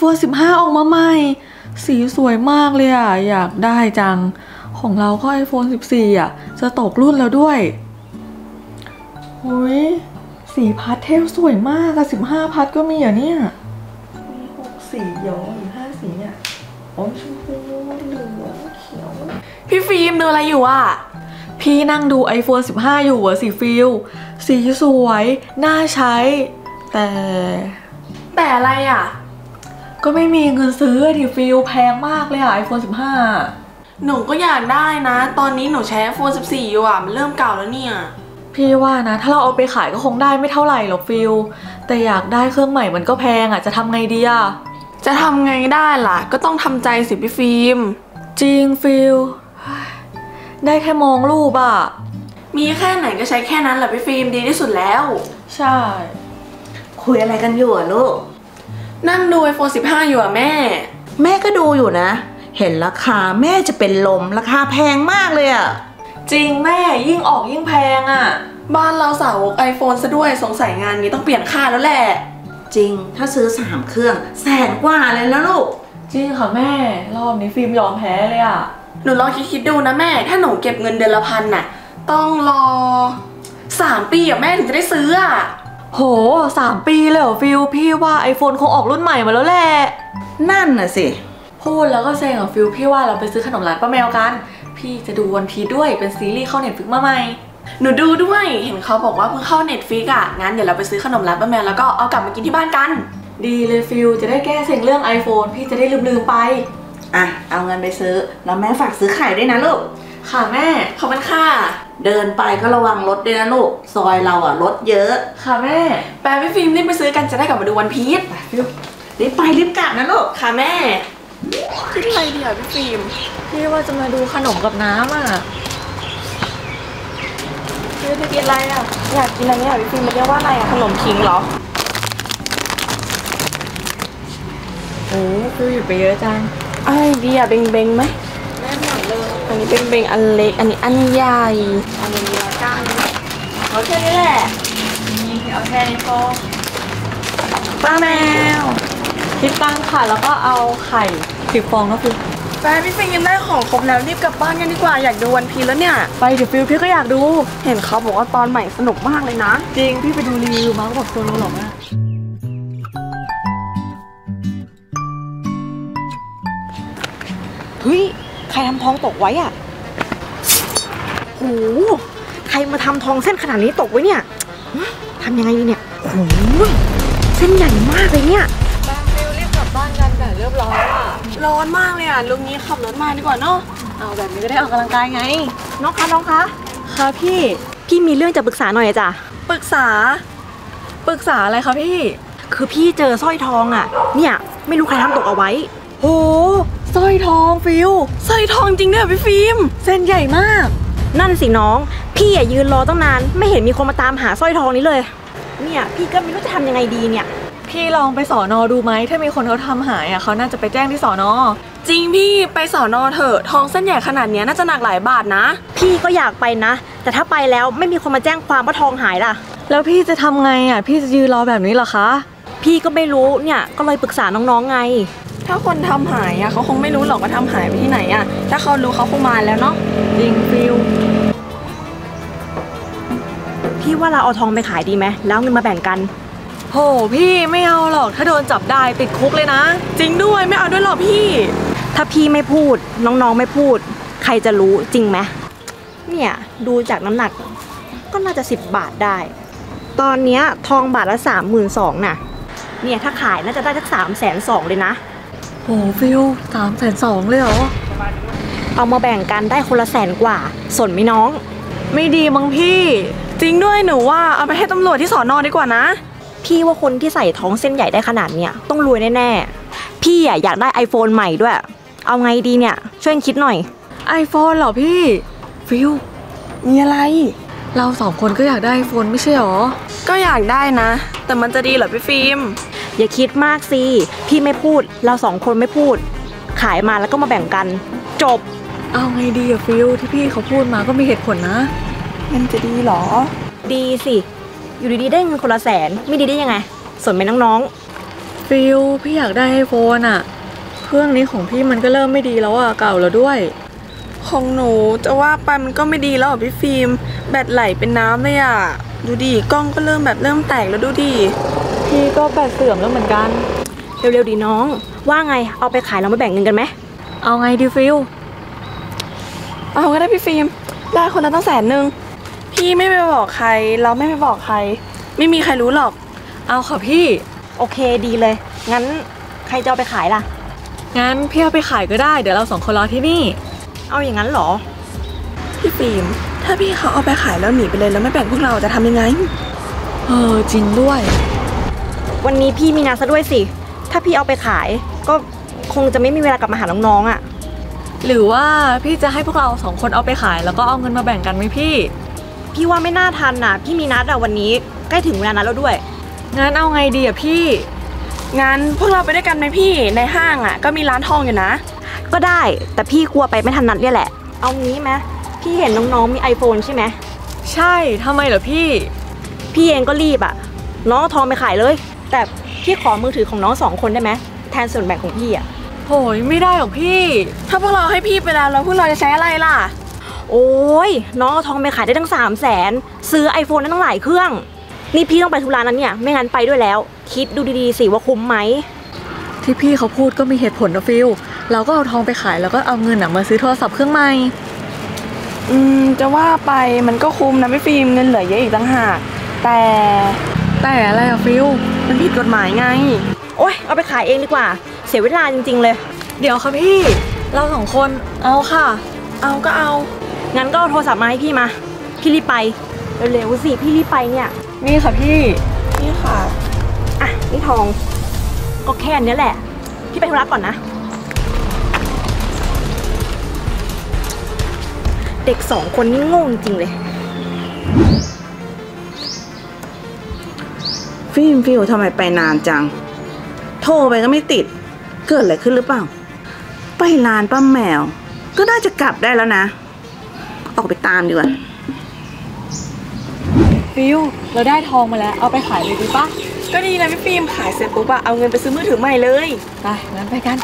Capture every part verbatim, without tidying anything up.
โฟน สิบห้า ออกมาใหม่สีสวยมากเลยอ่ะอยากได้จังของเราก็ ไอโฟน สิบสี่ อ่ะจะตกรุ่นแล้วด้วยอุ้ยสีพัดเทลสวยมากอะสิบห้าพัดก็มีอ่ะเนี่ยมีหกสีเดียวหรือห้าสีเนี่ยโอ้ชมพูเหลืองเขียวพี่ฟิล์มดูอะไรอยู่อ่ะพี่นั่งดู ไอโฟน สิบห้า อยู่อะสีฟิลสีสวยน่าใช้แต่แต่อะไรอ่ะก็ไม่มีเงินซื้อดิฟิลแพงมากเลยอะ ไอโฟน สิบห้าหนูก็อยากได้นะตอนนี้หนูใช้ ไอโฟน สิบสี่ อยู่อ่ะมันเริ่มเก่าแล้วเนี่ยพี่ว่านะถ้าเราเอาไปขายก็คงได้ไม่เท่าไหร่หรอกฟิลแต่อยากได้เครื่องใหม่มันก็แพงอะจะทำไงดีอะจะทำไงได้ล่ะก็ต้องทำใจสิพี่ฟิล์มจริงฟิลได้แค่มองรูปอะมีแค่ไหนก็ใช้แค่นั้นแหละพี่ฟิล์มดีที่สุดแล้วใช่คุยอะไรกันอยู่อ่ะลูกนั่งดู ไอโฟน สิบห้า อยู่อ่ะแม่แม่ก็ดูอยู่นะเห็นราคาแม่จะเป็นลมราคาแพงมากเลยอ่ะจริงแม่ยิ่งออกยิ่งแพงอ่ะบ้านเราสาวก ไอโฟน ซะด้วยสงสัยงานนี้ต้องเปลี่ยนค่าแล้วแหละจริงถ้าซื้อสามเครื่องแสนกว่าเลยแล้วลูกจริงค่ะแม่รอบนี้ฟิล์มยอมแพ้เลยอ่ะหนูลองคิดๆดูนะแม่ถ้าหนูเก็บเงินเดือนละพันน่ะต้องรอสามปีอ่ะแม่ถึงจะได้ซื้ออ่ะโหสามปีเลยเหรอฟิลพี่ว่า ไอโฟน คงออกรุ่นใหม่มาแล้วแหละนั่นน่ะสิพูดแล้วก็เซ็งอ่ะฟิลพี่ว่าเราไปซื้อขนมร้านป้าแมวกันพี่จะดูวันพีด้วยเป็นซีรีส์เข้าเน็ตฟลิกมาใหม่หนูดูด้วยเห็นเขาบอกว่าเพิ่งเข้าเน็ตฟลิกอ่ะงั้นเดี๋ยวเราไปซื้อขนมร้านป้าแมวแล้วก็เอากลับมากินที่บ้านกันดีเลยฟิลจะได้แก้เซ็งเรื่อง ไอโฟน พี่จะได้ลืมๆไปอ่ะเอาเงินไปซื้อแล้วแม่ฝากซื้อไข่ด้วยนะลูกค่ะแม่ขอบคุณค่ะเดินไปก็ระวังรถด้วยนะลูกซอยเราอ่ะรถเยอะค่ะแม่แปลพี่ฟิล์มรีบไปซื้อกันจะได้กลับมาดูวันพีชรีบไปรีบกลับนะลูกค่ะแม่คิดอะไรดีอ่ะพี่ฟิล์มพี่ว่าจะมาดูขนมกับน้ำอ่ะพี่จะกินอะไรอ่ะอยากกินอะไรเนี่ยพี่ฟิล์มมันเรียกว่าอะไรอ่ะขนมขิงเหรอโอ้ฟิลหยุดไปเยอะจังอะไรดีอ่ะเบงเบงไหมแม่หมดเลยอันนี้เป็นเบงอันเล็กอันนี้อันใหญ่อันนี้ละกันเอาแค่นี้แหละนี่เอาแค่นี้พอป้าแมวคิดตังค่ะแล้วก็เอาไข่สิบฟองนะฟิลแฟนพี่ฟิล์มได้ของครบแล้วรีบกลับบ้านกันดีกว่าอยากดูวันพีแล้วเนี่ยไปเดี๋ยวฟิลพี่ก็อยากดูเห็นเขาบอกว่าตอนใหม่สนุกมากเลยนะจริงพี่ไปดูรีวิวมาก็บอกตัวรู้หรอกนะเฮ้ยใครทำทองตกไว้อ่ะโหใครมาทำทองเส้นขนาดนี้ตกไว้เนี่ยทำยังไงดีเนี่ยโหเส้นใหญ่มากเลยเนี่ยแบงฟิลรีบกลับบ้านกันแต่เรียบร้อยอ่ะร้อนมากเลยอ่ะลุงนี้ขับรถมาดีกว่าเนาะเอาแบบนี้ก็ได้ออกกำลังกายไงน้องคะน้องคะค่ะพี่พี่มีเรื่องจะปรึกษาหน่อยจ้ะปรึกษาปรึกษาอะไรคะพี่คือพี่เจอสร้อยทองอ่ะเนี่ยไม่รู้ใครทำตกเอาไว้โหสร้อยทองฟิลสร้อยทองจริงด้วยพี่ฟิล์มเส้นใหญ่มากนั่นสิน้องพี่อ่ะยืนรอตั้งนานไม่เห็นมีคนมาตามหาสร้อยทองนี้เลยเนี่ยพี่ก็ไม่รู้จะทำยังไงดีเนี่ยพี่ลองไปสอนอดูไหมถ้ามีคนเขาทำหายอ่ะเขาน่าจะไปแจ้งที่สอนอจริงพี่ไปสอนอเถอะทองเส้นใหญ่ขนาดนี้น่าจะหนักหลายบาทนะพี่ก็อยากไปนะแต่ถ้าไปแล้วไม่มีคนมาแจ้งความว่าทองหายล่ะแล้วพี่จะทำไงอ่ะพี่จะยืนรอแบบนี้เหรอคะพี่ก็ไม่รู้เนี่ยก็เลยปรึกษาน้องๆไงถ้าคนทำหายอ่ะเขาคงไม่รู้หรอกว่าทำหายไปที่ไหนอ่ะถ้าเขารู้เขาคงมาแล้วเนาะจริงฟิลพี่ว่าเราเอาทองไปขายดีไหมแล้วเงินมาแบ่งกันโหพี่ไม่เอาหรอกถ้าโดนจับได้ติดคุกเลยนะจริงด้วยไม่เอาด้วยหรอกพี่ถ้าพี่ไม่พูดน้องๆไม่พูดใครจะรู้จริงไหมเนี่ยดูจากน้ำหนักก็น่าจะสิบบาทได้ตอนเนี้ยทองบาทละสามหมื่นสองน่ะเนี่ยถ้าขายน่าจะได้สักสามแสนสองเลยนะโหฟิลสามแสนสองเลยเหรอเอามาแบ่งกันได้คนละแสนกว่าสนไหมน้องไม่ดีมั้งพี่จริงด้วยหนูว่าเอาไปให้ตำรวจที่สอนอดีกว่านะพี่ว่าคนที่ใส่ท้องเส้นใหญ่ได้ขนาดเนี้ยต้องรวยแน่ๆพี่อ่ะอยากได้ ไอโฟน ใหม่ด้วยเอาไงดีเนี่ยช่วยคิดหน่อยไอโฟน เหรอพี่ฟิลมีอะไรเราสองคนก็อยากได้ ไอโฟน ไม่ใช่หรอก็อยากได้นะแต่มันจะดีเหรอพี่ฟิล์มอย่าคิดมากสิพี่ไม่พูดเราสองคนไม่พูดขายมาแล้วก็มาแบ่งกันจบเอาไงดีอะฟิลที่พี่เขาพูดมาก็มีเหตุผลนะมันจะดีหรอดีสิอยู่ดีๆได้เงินคนละแสนไม่ดีได้ยังไงสนไหมน้องฟิลพี่อยากได้ไอโฟนอะเครื่องนี้ของพี่มันก็เริ่มไม่ดีแล้วอะเก่าแล้วด้วยของหนูจะว่าไปมันก็ไม่ดีแล้วอ่ะพี่ฟิล์มแบตไหลเป็นน้ำเลยอ่ะดูดิกล้องก็เริ่มแบบเริ่มแตกแล้วดูดิพี่ก็แบตเสื่อมแล้วเหมือนกันเร็วๆดีน้อง ว่าไงเอาไปขายเรามาแบ่งเงินกันไหมเอาไงดีฟิลเอาก็ได้พี่ฟิล์มได้คนละตั้งแสนหนึ่งพี่ไม่ไปบอกใครเราไม่ไปบอกใครไม่มีใครรู้หรอกเอาค่ะพี่โอเคดีเลย งั้นใครจะเอาไปขายล่ะงั้นพี่เอาไปขายก็ได้เดี๋ยวเราสองคนรอที่นี่เอาอย่างนั้นเหรอพี่ฟิล์มถ้าพี่เขาเอาไปขายแล้วหนีไปเลยแล้วไม่แบ่งพวกเราจะทำยังไงเออจริงด้วยวันนี้พี่มีงานซะด้วยสิ ถ้าพี่เอาไปขายก็คงจะไม่มีเวลากลับมาหาน้องๆอ่ะหรือว่าพี่จะให้พวกเราสองคนเอาไปขายแล้วก็เอาเงินมาแบ่งกันไหมพี่พี่ว่าไม่น่าทันน่ะ พี่มีนัดอะวันนี้ใกล้ถึงเวลานัดแล้วด้วยงั้นเอาไงดีอะพี่งั้นพวกเราไปด้วยกันไหมพี่ในห้างอ่ะก็มีร้านทองอยู่นะก็ได้แต่พี่กลัวไปไม่ทันนัดเนี่ยแหละ เอางี้ไหมพี่เห็นน้องๆมี iPhone ใช่ไหมใช่ทำไมเหรอพี่พี่เองก็รีบอะน้องเอาทองไปขายเลย แต่พี่ขอมือถือของน้องสองคนได้ไหมแทนส่วนแบ่งของพี่อะโหยไม่ได้หรอกพี่ถ้าพวกเราให้พี่ไปแล้วแล้วพวกเราจะใช้อะไรล่ะโอ้ยน้องเอาทองไปขายได้ตั้งสามแสนซื้อ iPhone ได้ตั้งหลายเครื่องนี่พี่ต้องไปธุระนั้นเนี่ยไม่งั้นไปด้วยแล้ว คิดดูดีๆสิว่าคุ้มไหมที่พี่เขาพูดก็มีเหตุผลนะฟิลเราก็เอาทองไปขายแล้วก็เอาเงินอะมาซื้อโทรศัพท์เครื่องใหม่อืมจะว่าไปมันก็คุ้มนะพี่ฟิล์มเงินเหลือเยอะอีกต่างหากแต่แต่อะไรอะฟิลมันผิดกฎหมายไงโอ๊ยเอาไปขายเองดีกว่าเสียเวลาจริงๆเลยเดี๋ยวค่ะพี่ เราสองคนเอาค่ะเอาก็เอางั้นก็เอาโทรศัพท์มาให้พี่มาพี่รีบไปเร็วๆสิพี่รีบไปเนี่ยนี่ค่ะพี่นี่ค่ะอ่ะนี่ทองก็แค่อันเนี้ยแหละพี่ไปธุระก่อนนะ เด็กสองคนนี่โง่จริงเลยฟิล์มฟิลทำไมไปนานจัง โทรไปก็ไม่ติด เกิดอะไรขึ้นหรือเปล่า ไปร้านป้าแมว ก็น่าจะกลับได้แล้วนะ ออกไปตามดีกว่าฟิลเราได้ทองมาแล้วเอาไปขายเลยดีปะก็ดีนะพี่ฟิล์มขายเสร็จปุ๊บอะเอาเงินไปซื้อมือถือใหม่เลยไปงั้นไปกัน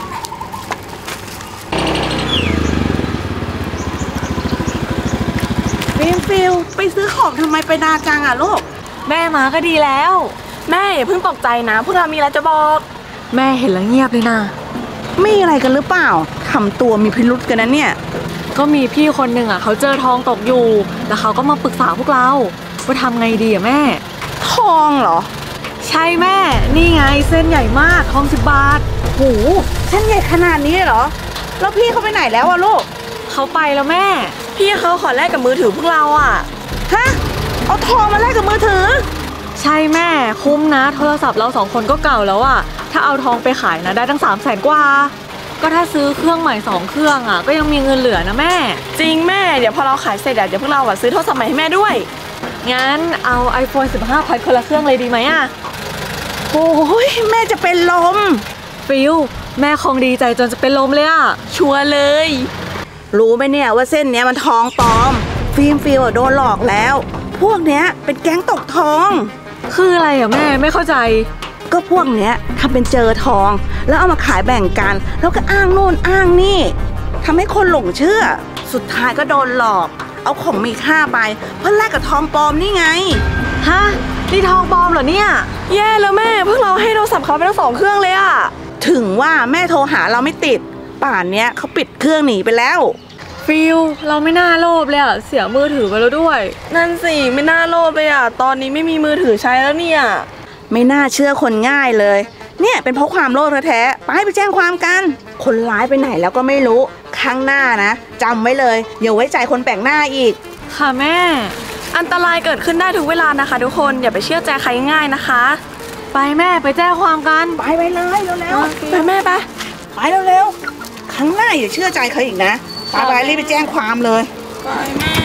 ฟิล์มฟิลไปซื้อของทำไมไปนานจังอ่ะลูกแม่มาก็ดีแล้วแม่อย่าเพิ่งตกใจนะพวกเรามีอะไรจะบอกแม่เห็นแล้วเงียบเลยนะมีอะไรกันหรือเปล่าทำตัวมีพิรุษกันนะเนี่ยก็มีพี่คนหนึ่งอ่ะเขาเจอทองตกอยู่แล้วเขาก็มาปรึกษาพวกเราว่าทำไงดีอ่ะแม่ทองเหรอใช่แม่นี่ไงเส้นใหญ่มากทองสิบบาทหูเส้นใหญ่ขนาดนี้เลยเหรอ แล้วพี่เขาไปไหนแล้วอะลูกเขาไปแล้วแม่พี่เขาขอแลกกับมือถือพวกเราอะฮะ เอาทองมาแลกกับมือถือใช่แม่คุ้มนะโทรศัพท์เราสองคนก็เก่าแล้วอ่ะถ้าเอาทองไปขายนะได้ตั้งสามแสนกว่าก็ถ้าซื้อเครื่องใหม่สองเครื่องอ่ะก็ยังมีเงินเหลือนะแม่จริงแม่เดี๋ยวพอเราขายเสร็จอะเดี๋ยวพวกเราอะซื้อโทรศัพท์ใหม่ให้แม่ด้วยงั้นเอา iPhone สิบห้าพัดคนละเครื่องเลยดีไหมอ่ะโอ้ยแม่จะเป็นลมฟิลแม่คงดีใจจนจะเป็นลมเลยอ่ะชัวร์เลยรู้ไหมเนี่ยว่าเส้นเนี้ยมันทองปลอม ฟิล์มฟิลอะโดนหลอกแล้ว พวกเนี้ยเป็นแก๊งตกทองคืออะไรอ่ะแม่ไม่เข้าใจก็พวกเนี้ยทำเป็นเจอทอง แล้วเอามาขายแบ่งกัน แล้วก็อ้างโน่นอ้างนี่ทำให้คนหลงเชื่อ สุดท้ายก็โดนหลอก เอาของมีค่าไปเพื่อแลกกับทองปลอมนี่ไงฮะนี่ทองปลอมเหรอเนี่ยแย่แล้วแม่พวกเราให้โทรศัพท์เขาไปทั้งสองเครื่องเลยอะถึงว่าแม่โทรหาเราไม่ติด ป่านเนี้ยเขาปิดเครื่องหนีไปแล้วฟิลเราไม่น่าโลภเลยอ่ะเสียมือถือไปแล้วด้วยนั่นสิไม่น่าโลภเลยอะตอนนี้ไม่มีมือถือใช้แล้วเนี่ยไม่น่าเชื่อคนง่ายเลย เนี่ยเป็นเพราะความโลภแท้ๆไปไปแจ้งความกัน คนร้ายไปไหนแล้วก็ไม่รู้ ครั้งหน้านะจำไว้เลยอย่าไว้ใจคนแปลกหน้าอีกค่ะแม่อันตรายเกิดขึ้นได้ทุกเวลานะคะทุกคนอย่าไปเชื่อใจใครง่ายนะคะไปแม่ไปแจ้งความกันไปไปเลยเร็วไปแม่ไปๆไปเร็วๆครั้งหน้าอย่าเชื่อใจเขาอีกนะไปไปรีบไปแจ้งความเลยไปแม่